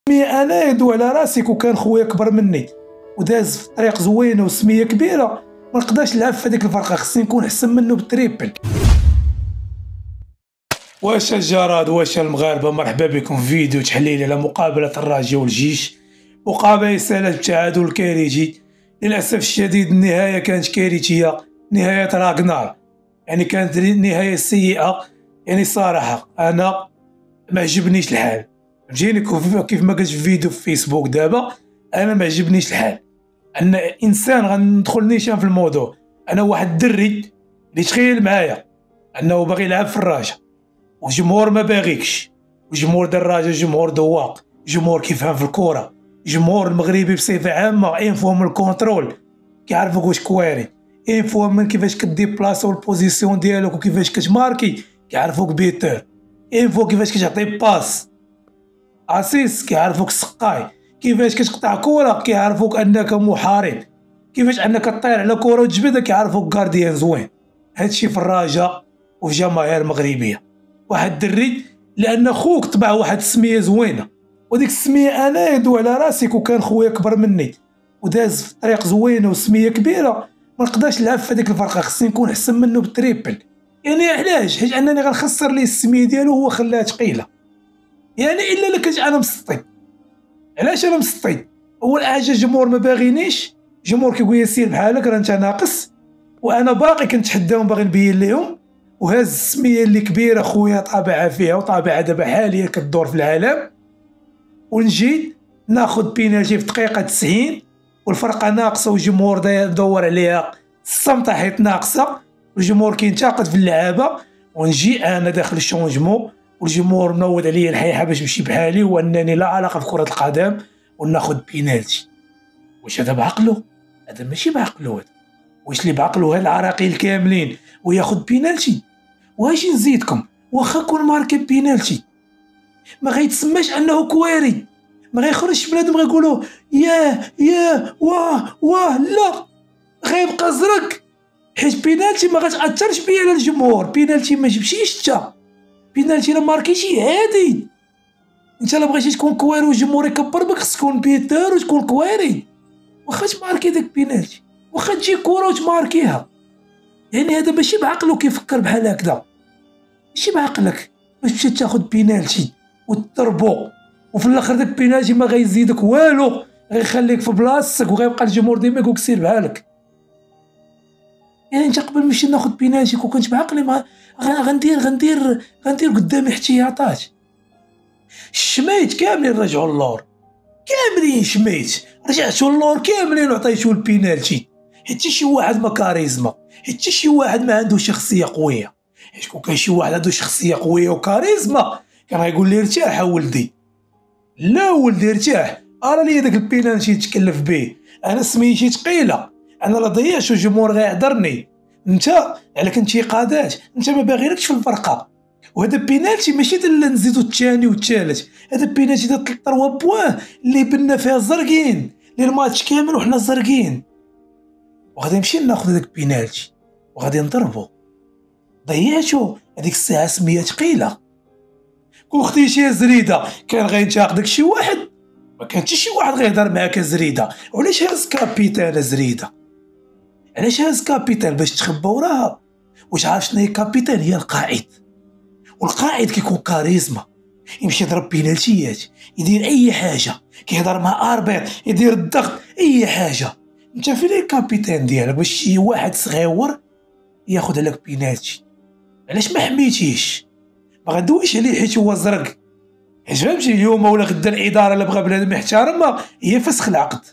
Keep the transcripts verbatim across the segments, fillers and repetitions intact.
مي انا يدو على راسي كون كان خويا كبر مني وداز في طريق زوينه وسميه كبيره ما نقدرش نلعب في هذيك الفرقه، خصني نكون احسن منه بالتريبل. واش الجراد واش المغاربه، مرحبا بكم في فيديو تحليلي على مقابله الرجاء والجيش. مقابله سالت بتعادل كارثي، للاسف الشديد النهايه كانت كارثيه، نهايه راغنار، يعني كانت نهايه سيئه. يعني صراحه انا ما عجبنيش الحال، فهمتيني كيف ما قلت في فيديو في فيسبوك دابا، انا ما عجبنيش الحال. ان انسان غندخل نيشان في الموضوع، انا واحد الدري اللي تخيل معايا انه باغي يلعب في الرجاء والجمهور ما باغيكش، وجمهور دراجه جمهور ذواق، جمهور كيفهم في الكره، جمهور المغربي بصفه عامه انفو من الكونترول، كيعرفوك واش كواري، انفو من كيفاش كديبلاصا والبوزيسيون ديالك وكيفاش كتماركي، كيعرفوك بيتر، انفو كيفاش كتعطي باس اسيس، كيعرفوك سقاي، كيفاش كتقطع كره كيعرفوك انك محارب، كيفاش انك طير على كره وتجبدها كيعرفوك غارديان زوين. هادشي في الرجاء وفي جماهير المغربيه. واحد الدري لان خوك طبع واحد السميه زوينه، وديك السميه انا يدو على راسي كون كان خويا كبر مني وداز في طريق زوينه وسميه كبيره ما نقدرش نلعب في هذيك الفرقه، خصني نكون احسن منه بالتريبل. يعني علاش؟ حيت انني غنخسر ليه السميه ديالو وهو خلاها ثقيله. يعني الا لك انا مسطي. علاش انا مسطي؟ اول حاجه الجمهور ما باغينيش، الجمهور كيقول لي سير بحالك راه انت ناقص، وانا باقي كنتحداهم باغي نبين لهم، وهاز السميه اللي كبيره خويا طابعها فيها وطابعها دابا حاليا كدور في العالم، ونجي ناخذ بينالتي في دقيقه تسعين والفرقه ناقصه والجمهور دور عليها الصمته حيت ناقصه والجمهور كينتقد في اللعابه، ونجي انا داخل الشونجمون والجمهور منوض عليا الحيحه باش نمشي بحالي وانني لا علاقه في كره القدم وناخذ بينالتي. واش هذا بعقله؟ هذا ماشي بعقله. هذا واش اللي بعقله هاد العراقيل كاملين وياخذ بينالتي؟ واش نزيدكم واخا كون ماركي بينالتي ما غيتسماش انه كواري، ما غيخرجش بنادم غيقولوا ياه ياه واه واه، لا غيبقى زرق، حيت بينالتي ما غتاثرش بيا على الجمهور. بينالتي ما جبتيش انت، بينالتي لا ماركيتي عادي. انت لا بغيتي تكون كواري والجمهور يكبر بك خصك تكون بيتر وتكون كواري، واخا تماركي داك بينالتي واخا تجي كره وتماركيها. يعني هذا ماشي بعقلو كيفكر بحال هكذا، ماشي بعقلك باش تمشي تاخذ بينالتي وتضربو وفي الاخر داك بينالتي ما غيزيدك والو، غيخليك في بلاصتك وغيبقى الجمهور ديما يقولك سير بحالك. يعني انت قبل ماشي ناخذ بينالتي كون كنت بعقلي ما غندير غندير غندير قدامي احتياطات. الشميت كاملين رجعوا اللور، كاملين شميت رجعتوا اللور كاملين وعطيتو البينالتي، حتى شي واحد ما كاريزما، حتى شي واحد ما عنده شخصيه قويه. حيت كون كان شي واحد عنده شخصيه قويه وكاريزما كان غيقول لي ارتاح ولدي. لا ولدي ارتاح، ارى لي داك البينالتي تكلف به، انا سميتي ثقيله، انا لا ضيعت والجمهور غيعذرني. انت على انتقادات، انت ما باغيلكش في الفرقه، وهذا بينالتي ماشي اللي نزيدو الثاني والثالث، هذا بينالتي ديال ثلاثة بوان اللي بنا فيها الزرقين، اللي الماتش كامل وحنا زرقين، وغادي نمشي ناخذ هذاك بينالتي وغادي نضربو. ضيعتو هذيك الساعه سميه ثقيله. كون خديتي زريده كان غينتقدك شي واحد، ما كان حتى شي واحد غيهضر معاك زريده. وعلاش هاز كابيتان زريده؟ علاش هاز كابيتان؟ باش تخبى وراها. واش عارف شنو هي كابيتان؟ هي القائد، والقائد كيكون كاريزما، يمشي يضرب بينالتيات، يدير اي حاجه، كيهضر مع اربيط، يدير الضغط، اي حاجه. انت فين الكابيتان ديالك باش شي واحد صغيور ياخذ عليك بينالتي؟ علاش ما حميتيش؟ ما غدويش عليه حيت هو زرق، حيت فهمتي اليوم ولا غدا الاداره اللي بغى بنادم يحترمها هي فسخ العقد.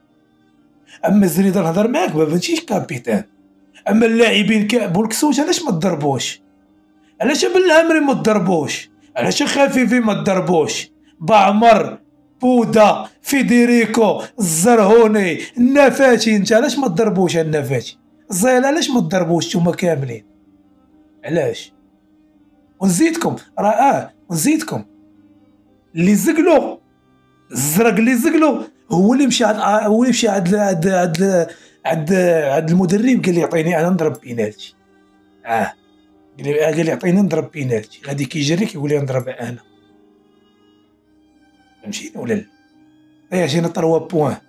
اما الزريده نهضر معاك ما فهمتيش كابيتان. اما اللاعبين كعبوا الكسوت علاش ما تضربوش؟ علاش بالعمري ما تضربوش؟ علاش خفيفي ما تضربوش؟ بعمر، بودا، فيديريكو، الزرهوني، النفاتي، انت علاش ما تضربوش؟ النفاتي الزيل علاش ما تضربوش نتوما كاملين؟ علاش؟ ونزيدكم راه اه ونزيدكم اللي زقلو الزرق اللي زقلو هو اللي مشى عند هو اللي مشى عند عند عند عند, عند المدرب قال لي عطيني انا نضرب بينالتي. اه قال لي قال لي عطيني نضرب بينالتي، غادي كيجري كيقول لي نضرب انا. فهمتيني ولا لا؟ عطينا تروا بوان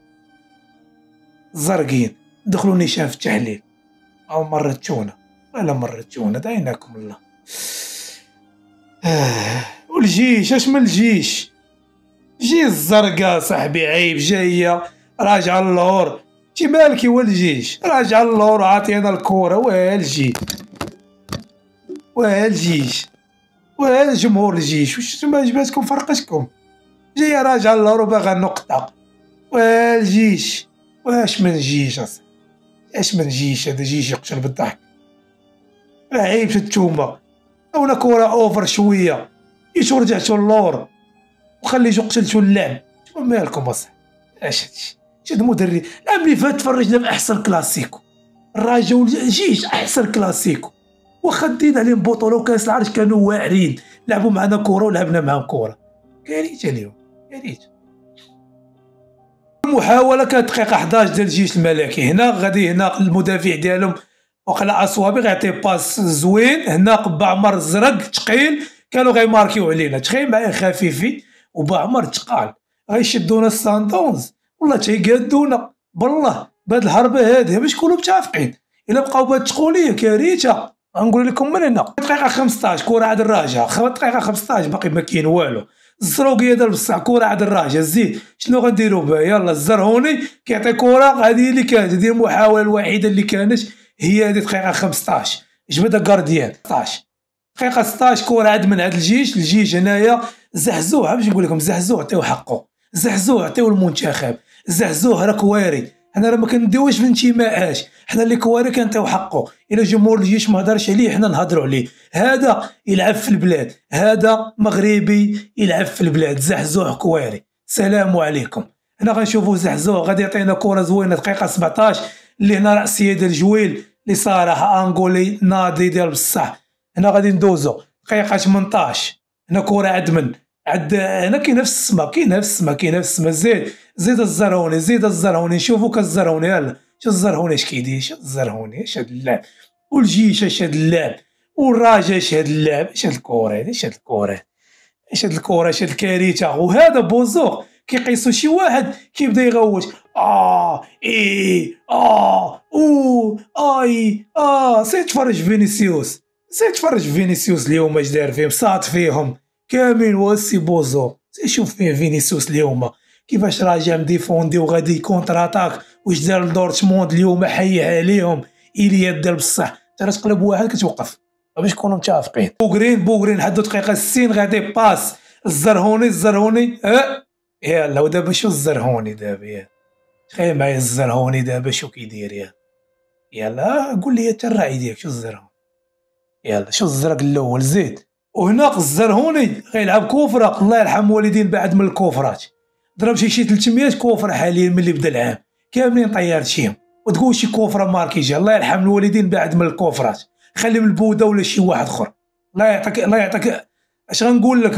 الزرقين دخلوا نيشان في التحليل او مرتونا ولا مرتونا دايناكم الله. آه. والجيش اش من الجيش؟ جي الزرقاء صاحبي عيب جايه راجعه اللور. تي مالكي والجيش راجعه اللور عاطينا الكوره. واه الجيش واه الجيش واه جمهور الجيش واش ما جباتكم فرقتكم؟ جايه راجعه اللور وباغا نقطه. واه الجيش واش من جيش اصاحبي اش من جيش؟ هذا جيش يقتل بالضحك. عيب التومه اونا كوره اوفر شويه يشو رجعتو اللور وخليتو قتلتو اللعب. شنو مالكم اصاحبي؟ اش هادشي؟ شاد مدرب العام اللي فات تفرجنا في احسن كلاسيكو الرجا والجيش احسن كلاسيكو واخا دينا عليهم بطوله وكاس العرش كانوا واعرين لعبوا معنا كره ولعبنا معاهم كره. كارثه اليوم كارثه. المحاوله كانت دقيقه حداش ديال الجيش الملكي. هنا غادي هنا المدافع ديالهم وقع اصوابي غيعطي باس زوين. هنا بعمر الزرق ثقيل كانوا غيماركيو علينا. تخيل معايا خفيفي وبعمر ثقال غيشدونا السانتونز والله تيقادونا بالله بهاد الحربه هادي باش نكونوا متفقين. الا بقاو بهاد التقوليه كارثه. غنقول لكم من هنا دقيقه خمسطاش كره عاد الراجعه. دقيقه خمسطاش باقي ما كاين والو. الزروقيه ديال بصح كره عاد الراجعه. زيد شنو غنديروا بها؟ يلا الزرهوني كيعطي كره. هذه اللي كانت هذه المحاوله الوحيده اللي كانت هي هذه دقيقه خمسطاش. جبدها كارديان ستطاش دقيقه ستطاش كره عاد من عند الجيش. الجيش هنايا زحزوه باش نقول لكم زحزوه عطيو حقه. زحزوه عطيو المنتخب. زحزوه راه كواري. حنا راه ما كنديوش في الانتماءات. حنا اللي كواري كنعطيو حقه. الا جمهور الجيش ما هضرش عليه حنا نهضروا عليه. هذا يلعب في البلاد هذا مغربي يلعب في البلاد. زحزوه كواري سلام عليكم. هنا غنشوفوا زحزوه غادي يعطينا كره زوينه دقيقه سبعطاش اللي هنا راسيه ديال جويل اللي صراحه انغولي ناضي ديال بصح. هنا غادي ندوزو دقيقه ثمنطاش. هنا كره عاد من عاد هنا كاينه في السما كاينه في السما كاينه في السما. زيد زيد الزرهوني زيد الزرهوني. نشوفوا كالزرهوني. يلا شوف الزرهوني اش كيدير. شوف الزرهوني اش هاد اللعب والجيش اش هاد اللعب والراجا اش هاد اللعب. اش هاد الكره هادي اش هاد الكره اش هاد الكره اش هاد الكارثه. وهذا بوزوق كيقيسوا شي واحد كيبدا يغوت اه اي اه او اي اه. سير تفرج فينيسيوس سير تفرج فينيسيوس اليوم اش داير فيهم. صاد فيهم كامل واسي بوزو. سير شوف فيه فينيسيوس اليوم كيفاش راجع مديفوندي وغادي كونتر اتاك. واش دار لدورتموند اليوم حي عليهم ايليات ديال بصح. ترى تقلب واحد كتوقف باش نكونوا متفقين. بوغرين بوغرين حدو دقيقه ستين غادي باس الزرهوني الزرهوني اه يلا. ودابا شو الزرهوني دابا يا تخيل معايا الزرهوني دابا شو كيدير. يا يلا قول لي انت الراعي ديالك شو الزرهوني. يلا شو الزرق الاول زيد. وهنا الزرهوني غيلعب كوفره. الله يرحم والدين بعد من الكوفرات ضرب شي شي ثلاثمية كوفره حاليا ملي بدا العام كاملين طيارت شيهم. وتقول شي كوفره ماركي جا. الله يرحم الوالدين بعد من الكوفرات. خلي من البوده ولا شي واحد اخر. الله يعطيك الله يعطيك اش غنقول لك.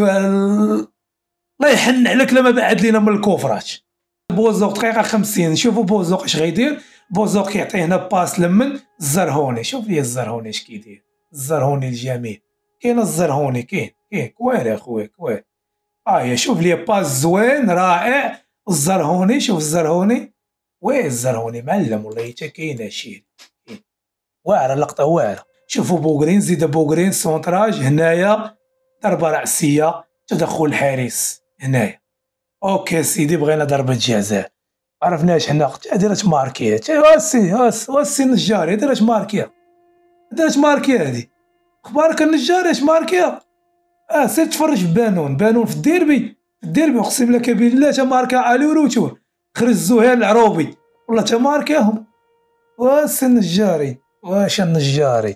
الله يحن عليك لما بعد لينا من الكوفرات. بوزوق دقيقه خمسين. نشوفوا بوزوق اش غيدير. بوزوق يعطي هنا باس لمن الزرهوني. شوف لي الزرهوني اش كيدير. الزرهوني الجميل كاين الزرهوني كاين كاين كواري اخويا كواري. اه شوف لي باس زوين رائع الزرهوني. شوف الزرهوني وين الزرهوني معلم والله حتى كاين شي واعره لقطه واعره. شوفوا بوغرين زيد بوغرين سونتراج هنايا ضربه راسيه تدخل الحارس هنايا. اوكي سيدي بغينا ضربه جزاء عرفناش حنا دارت ماركيه. واسي واسي النجاري دارت ماركيه دارت ماركيه. هادي اخبارك النجاري اش ماركيه. اه سير تفرج في بانون بانون في الديربي في الديربي اقسم لك بالله تا ماركا علي وروتور. خرج الزهير العروبي والله تا ماركاهم. واسي النجاري واش النجاري.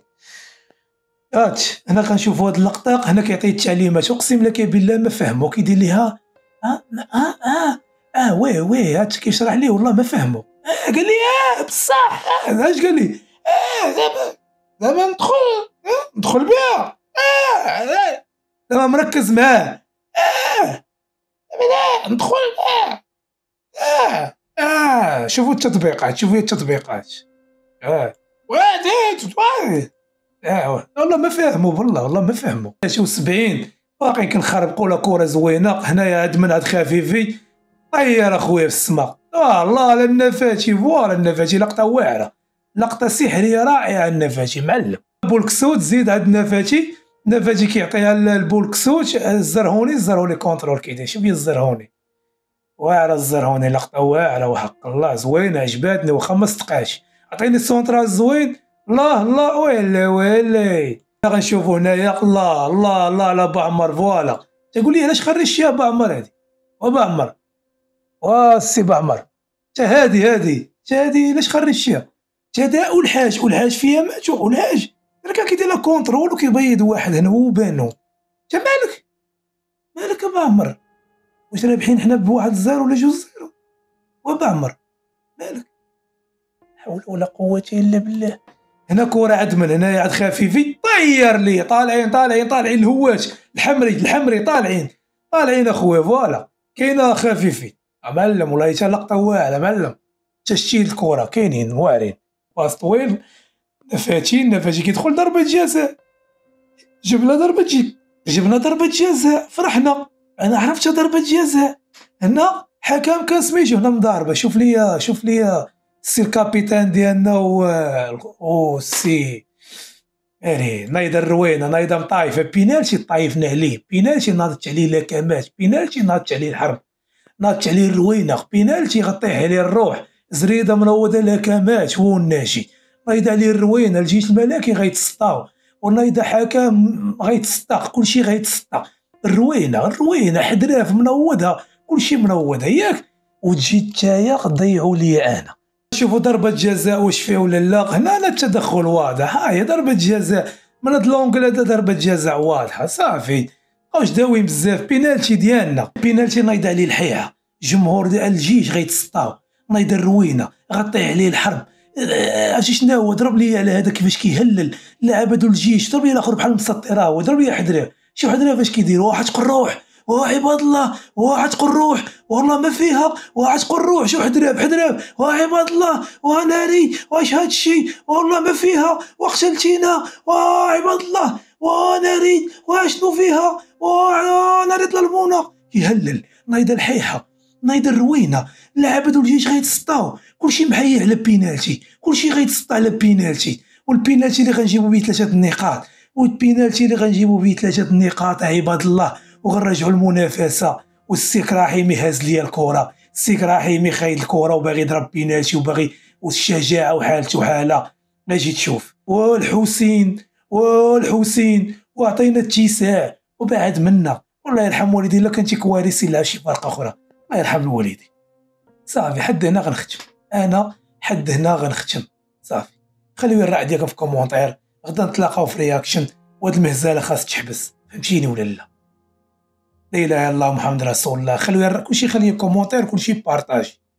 هات هنا كنشوفوا هاد اللقطه هنا كيعطي التعليمات اقسم لك بالله ما فهموا كيدير ليها. اه اه اه اه وي وي هات كيشرح ليه والله ما فهموا. اه قال لي اه بصح اه اش قال لي. اه زعما زعما ندخل اه ندخل بها اه اه زعما مركز معاه. اه زعما ندخل اه اه اه شوفوا التطبيقات شوفوا التطبيقات. اه واه اه والله ما فهموا والله والله ما فهموا. شوف سبعين باقي كنخربقوا لا كره زوينه هنايا هاد من هاد خفيفي طير اخويا في السماء. آه الله على النفاتي، فوالا النفاتي لقطه واعره، لقطه سحريه رائعه. النفاتي معلم بولكسوت زيد هاد النفاتي. النفاتي كيعطيها البولكسوت الزرهوني، الزرهوني كونترول كيدير. شوف هي الزرهوني واعره، الزرهوني لقطه واعره وحق الله زوينه عجباتني واخا ما صدقاش. عطيني السونترال زوين. الله الله ويلي ويلي غنشوفو هنايا. الله الله الله على بعمر. فوالا تقول لي علاش خرجتيها بعمر هادي؟ وبعمر واسي بعمر تا هادي هادي تا هادي علاش خرجتيها؟ تا هادي والحاج والحاج فيها ماتو والحاج راه كان كيدير لها كونترول وكيبيض واحد هنا وبانو. تا مالك مالك بعمر؟ واش رابحين حنا بواحد الزيرو ولا جوج زيرو؟ وبعمر مالك؟ حول ولا قوة الا بالله. هنا كرة عاد من هنايا عاد خفيفي طير لي. طالعين طالعين طالعين الهواش الحمري الحمري طالعين طالعين اخويا. فوالا كاينه خفيفي معلم. والله حتى لقطه واعره معلم. تشتيل الكره كاينين واعرين. باس طويل نفاتي نفاتي كيدخل ضربه جزاء. جبنا ضربه جي جبنا ضربه جزاء فرحنا. انا عرفت ضربه جزاء. هنا حكم كان سميتو هنا مضاربه. شوف ليا شوف ليا السي الكابيتان ديالنا و او سي اري نايضه الروينه نايضه مطايفه. بينالتي طايفنا عليه. بينالتي ناضت عليه لاكامات. بينالتي ناضت عليه الحرب. ناضت عليه الروينه. بينالتي غطيح عليه الروح. زريده منوضه لاكامات هو الناشي. نايضه عليه الروينه. الجيش الملكي غيتسطاو ونايضه حكم غيتسطق. كلشي غيتسطق. الروينه الروينه حدراف منوضها كلشي منوضها ياك. وتجي نتايا تضيعوا ليا انا. شوفوا ضربة جزاء واش فيه ولا لا. هنا أنا التدخل واضح. ها هي ضربة جزاء من هاد لونجل هذا. ضربة جزاء واضحة صافي. واش داويين بزاف. بينالتي ديالنا. بينالتي نايض عليه الحيحة. جمهور ديال الجيش غيتسطاو. نايض الروينة غطيه عليه الحرب. عرفتي شنو هو؟ ضرب لي على هذا كيفاش كيهلل لاعب هادو الجيش. ضرب لي الاخر بحال مسطر. هو ضرب لي حدراه. شوف حدراه فاش كيدير. واحد تقول روح وعباد الله واحد تقول روح والله ما فيها. واحد تقول روح. شوف حدراب حدراب وعباد الله وناري واش هادشي والله ما فيها وقتلتينا وعباد الله وناري واشنو فيها وناري ظلمونا. يهلل نايض الحيحه نايض الروينه. لاعب هادو الجيش غيتسطاو كلشي محيي على بينالتي. كلشي غيتسطى على بينالتي. والبينالتي اللي غنجيبو بيه ثلاثه النقاط. والبينالتي اللي غنجيبو بيه ثلاثه النقاط عباد الله. وغنرجعوا المنافسه. والسيك رحيمي هاز ليا الكره. السيك رحيمي خايد الكره وباغي يضرب بينالتي وباغي والشجاعه وحالته حاله. اجي تشوف والحسين والحسين وعطينا اتساع وبعد منا. والله يرحم والدي الا كنتي كوارثي يلعب شي فرقه اخرى. الله يرحم الوالدين. صافي حد هنا غنختم. انا حد هنا غنختم صافي. خليو الراي ديالكم في كومونتير. غدا نتلاقاو في رياكشن. وهاد المهزله خاص تحبس. فهمتيني ولا لا؟ لا اله الا الله محمد رسول الله. خليو كلشي خليه كومونتير كلشي بارطاج.